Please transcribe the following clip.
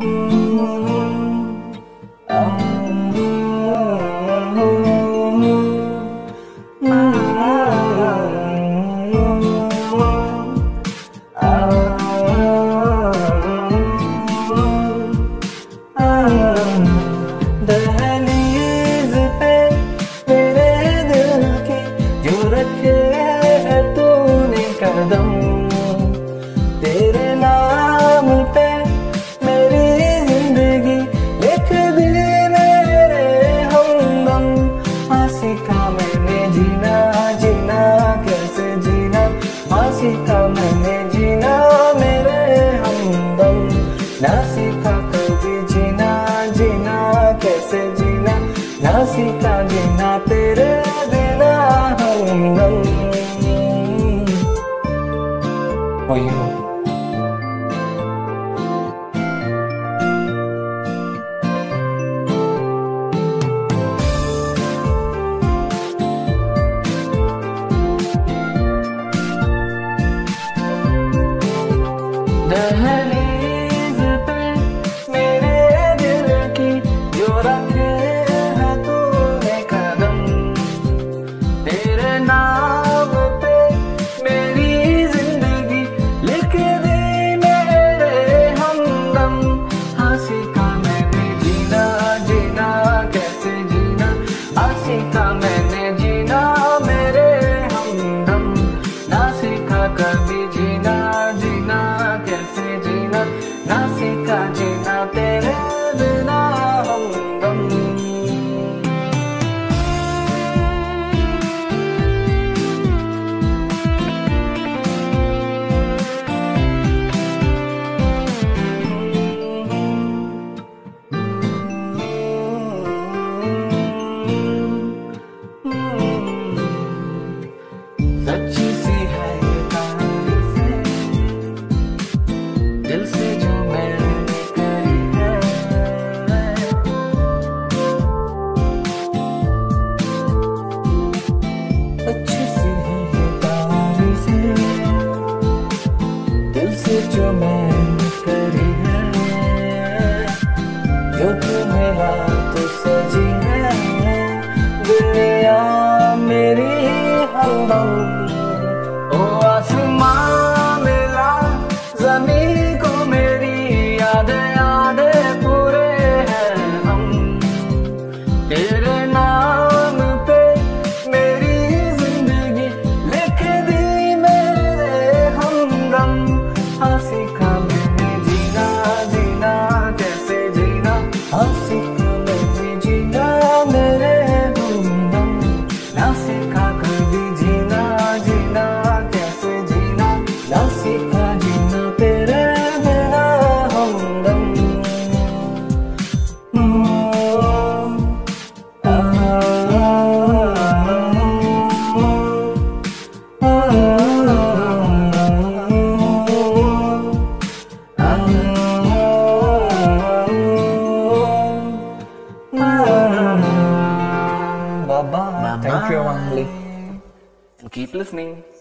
दहलीज पे मेरे दिल की जो रखे है तूने कदम, तेरे नाम पे मेरी जिंदगी लिख दी मेरे हमदम। हाँ सीखा मैंने जीना, जीना कैसे जीना, हाँ सीखा मैंने जीना मेरे हमदम। ना सीखा कभी जीना, जीना कैसे जीना, ना सीखा जीना तेरे बिना हमदम। For you. दहलीज पे मेरे दिल की जो रखे है तूने कदम, तेरे नाम पे मेरी जिंदगी लिख दी मेरे हमदम। हाँ सीखा मैंने जीना, जीना कैसे जीना, हाँ सीखा मैंने जीना मेरे हमदम। ना सीखा कभी जीना, जीना कैसे जीना, ना सीखा जीना तेरे बिना हमदम। सच्ची सी है ये तारीफें दिल से जो मैंने करी है, अच्छी सी है ये तारीफें दिल से जो मैंने करी है। जो तू मिला तो सजी है दुनिया मेरी हमदम। ओ आसमां मिला ज़मीं को मेरी यादें, यादें पूरे हैं हम। तेरे नाम पे मेरी जिंदगी लिख दी मेरे हमदम। हाँ सीखा मैंने जीना, जीना कैसे जीना, हाँ सीखा मैंने जीना मेरे हमदम। ना सीखा कभी जीना, जीना कैसे जीना, ना सीखा जीना तेरे बिना हमदम। Bye bye. Thank you, Wangli. Keep listening.